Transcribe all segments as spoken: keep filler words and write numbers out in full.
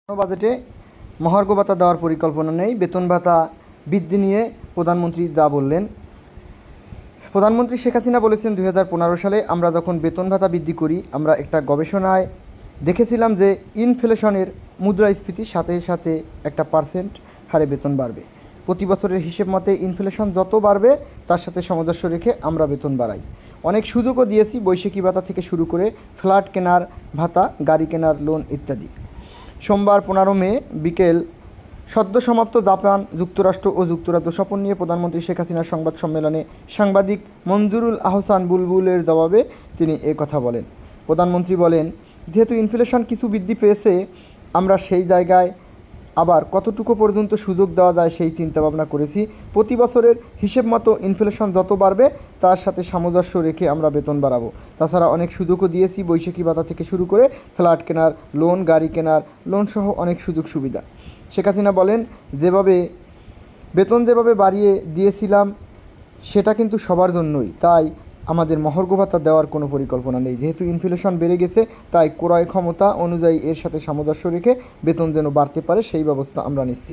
বাজেটে মহার্ঘ ভাতা দেওয়ার পরিকল্পনা নেই। বেতন ভাতা বৃদ্ধি নিয়ে প্রধানমন্ত্রী যা বললেন, প্রধানমন্ত্রী শেখ হাসিনা বলেছেন দুই হাজার পনেরো সালে আমরা যখন বেতন ভাতা বৃদ্ধি করি, আমরা একটা গবেষণায় দেখেছিলাম যে ইনফ্লেশনের মুদ্রাস্ফীতির সাথে সাথে একটা পার্সেন্ট হারে বেতন বাড়বে। প্রতি বছরের হিসেব মতে ইনফ্লেশন যত বাড়বে তার সাথে সামঞ্জস্য রেখে আমরা বেতন বাড়াই। অনেক সুযোগও দিয়েছি, বৈশাখী ভাতা থেকে শুরু করে ফ্ল্যাট কেনার ভাতা, গাড়ি কেনার লোন ইত্যাদি। সোমবার পনেরো মে বিকেল সদ্য সমাপ্ত জাপান, যুক্তরাষ্ট্র ও যুক্তরাজ্য সফর নিয়ে প্রধানমন্ত্রী শেখ হাসিনার সংবাদ সম্মেলনে সাংবাদিক মঞ্জুরুল আহসান বুলবুলের জবাবে তিনি এ কথা বলেন। প্রধানমন্ত্রী বলেন, যেহেতু ইনফ্লেশন কিছু বৃদ্ধি পেয়েছে, আমরা সেই জায়গায় আবার কতটুকু পর্যন্ত সুযোগ দেওয়া যায় সেই চিন্তাভাবনা করেছি। প্রতি বছরের হিসেব মতো ইনফ্লেশন যত বাড়বে তার সাথে সামঞ্জস্য রেখে আমরা বেতন বাড়াবো। তাছাড়া অনেক সুযোগও দিয়েছি, বৈশাখী ভাতা থেকে শুরু করে ফ্ল্যাট কেনার লোন, গাড়ি কেনার লোন সহ অনেক সুযোগ সুবিধা। শেখ হাসিনা বলেন, যেভাবে বেতন যেভাবে বাড়িয়ে দিয়েছিলাম সেটা কিন্তু সবার জন্যই, তাই আমাদের মহার্ঘ ভাতা দেওয়ার কোনো পরিকল্পনা নেই। যেহেতু ইনফ্লেশন বেড়ে গেছে, তাই ক্রয় ক্ষমতা অনুযায়ী এর সাথে সামঞ্জস্য রেখে বেতন যেন বাড়তে পারে সেই ব্যবস্থা আমরা নিচ্ছি।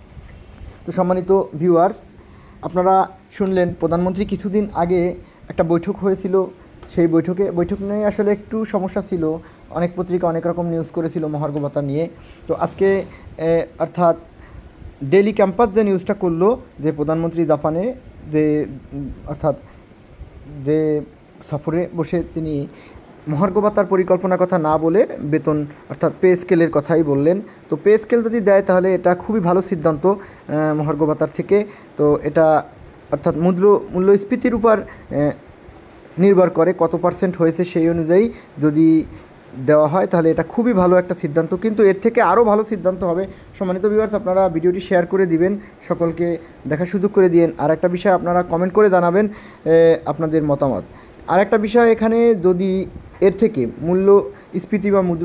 তো সম্মানিত ভিউয়ার্স, আপনারা শুনলেন প্রধানমন্ত্রী কিছুদিন আগে একটা বৈঠক হয়েছিল, সেই বৈঠকে বৈঠক নিয়ে আসলে একটু সমস্যা ছিল। অনেক পত্রিকা অনেক রকম নিউজ করেছিল মহার্ঘ ভাতা নিয়ে। তো আজকে অর্থাৎ ডেইলি ক্যাম্পাস যে নিউজটা করলো যে প্রধানমন্ত্রী জাপানে যে অর্থাৎ যে সফরে বসে তিনি মহার্ঘ ভাতার পরিকল্পনার কথা না বলে বেতন অর্থাৎ পে স্কেলের কথাই বললেন। তো পে স্কেল যদি দেয় তাহলে এটা খুবই ভালো সিদ্ধান্ত মহার্ঘ ভাতার থেকে। তো এটা অর্থাৎ মূল্য মূল্যস্ফীতির উপর নির্ভর করে, কত পার্সেন্ট হয়েছে সেই অনুযায়ী যদি দেওয়া হয় তাহলে এটা খুবই ভালো একটা সিদ্ধান্ত, কিন্তু এর থেকে আরও ভালো সিদ্ধান্ত হবে। সম্মানিত ভিউয়ার্স, আপনারা ভিডিওটি শেয়ার করে দিবেন, সকলকে দেখার সুযোগ করে দিন। আর একটা বিষয় আপনারা কমেন্ট করে জানাবেন আপনাদের মতামত। আর একটা বিষয় এখানে, যদি এর থেকে মূল্যস্ফীতি বা মুদ্রা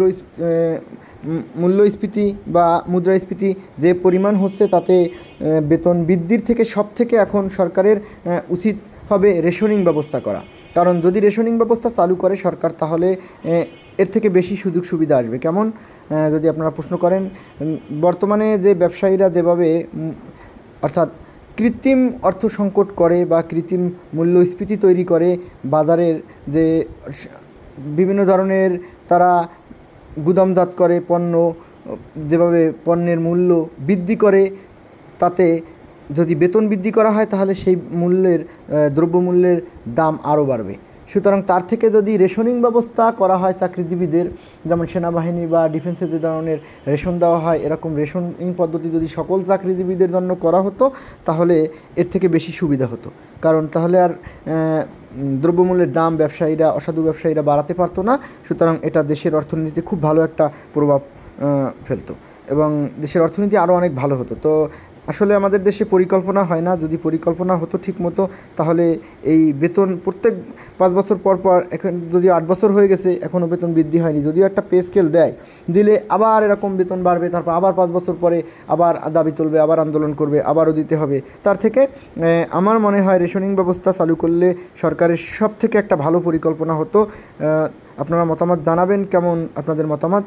মূল্যস্ফীতি বা মুদ্রাস্ফীতি যে পরিমাণ হচ্ছে তাতে বেতন বৃদ্ধির থেকে সব থেকে এখন সরকারের উচিত হবে রেশনিং ব্যবস্থা করা। কারণ যদি রেশনিং ব্যবস্থা চালু করে সরকার, তাহলে এর থেকে বেশি সুযোগ সুবিধা আসবে। কেমন, যদি আপনারা প্রশ্ন করেন, বর্তমানে যে ব্যবসায়ীরা যেভাবে অর্থাৎ কৃত্রিম অর্থ সংকট করে বা কৃত্রিম মূল্যস্ফীতি তৈরি করে, বাজারের যে বিভিন্ন ধরনের তারা গুদামজাত করে পণ্য, যেভাবে পণ্যের মূল্য বৃদ্ধি করে, তাতে যদি বেতন বৃদ্ধি করা হয় তাহলে সেই মূল্যের দ্রব্যমূল্যের দাম আরও বাড়বে। সুতরাং তার থেকে যদি রেশনিং ব্যবস্থা করা হয় চাকরিজীবীদের, যেমন সেনাবাহিনী বা ডিফেন্সে যে ধরনের রেশন দেওয়া হয়, এরকম রেশনিং পদ্ধতি যদি সকল চাকরিজীবীদের জন্য করা হতো তাহলে এর থেকে বেশি সুবিধা হতো। কারণ তাহলে আর দ্রব্যমূল্যের দাম ব্যবসায়ীরা, অসাধু ব্যবসায়ীরা বাড়াতে পারতো না। সুতরাং এটা দেশের অর্থনীতিতে খুব ভালো একটা প্রভাব ফেলতো এবং দেশের অর্থনীতি আরও অনেক ভালো হতো। তো আসলে আমাদের দেশে পরিকল্পনা হয় না। যদি পরিকল্পনা হতো ঠিক মতো তাহলে এই বেতন প্রত্যেক পাঁচ বছর পর পর, এখন যদি আট বছর হয়ে গেছে এখনও বেতন বৃদ্ধি হয়নি। যদিও একটা পে স্কেল দেয়, দিলে আবার এরকম বেতন বাড়বে, তারপর আবার পাঁচ বছর পরে আবার দাবি তুলবে, আবার আন্দোলন করবে, আবারও দিতে হবে। তার থেকে আমার মনে হয় রেশনিং ব্যবস্থা চালু করলে সরকারের সব থেকে একটা ভালো পরিকল্পনা হতো। আপনারা মতামত জানাবেন, কেমন আপনাদের মতামত,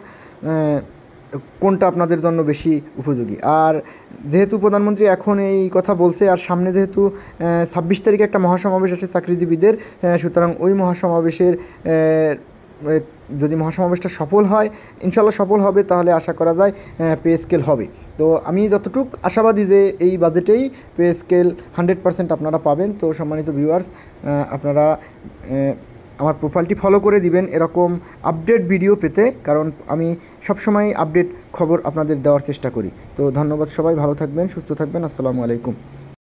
কোনটা আপনাদের জন্য বেশি উপযোগী। আর যেহেতু প্রধানমন্ত্রী এখন এই কথা বলছে, আর সামনে যেহেতু ছাব্বিশ তারিখে একটা মহাসমাবেশ আছে চাকরিজীবীদের, সুতরাং ওই মহাসমাবেশের যদি মহাসমাবেশটা সফল হয়, ইনশাল্লাহ সফল হবে, তাহলে আশা করা যায় পে স্কেল হবে। তো আমি যতটুকু আশাবাদী যে এই বাজেটেই পে স্কেল হান্ড্রেড পার্সেন্ট আপনারা পাবেন। তো সম্মানিত ভিউয়ার্স, আপনারা আমার প্রোফাইলটি ফলো করে দিবেন এরকম আপডেট ভিডিও পেতে, কারণ আমি সবসময় আপডেট খবর আপনাদের দেওয়ার চেষ্টা করি। তো ধন্যবাদ, সবাই ভালো থাকবেন, সুস্থ থাকবেন। আসসালামু আলাইকুম।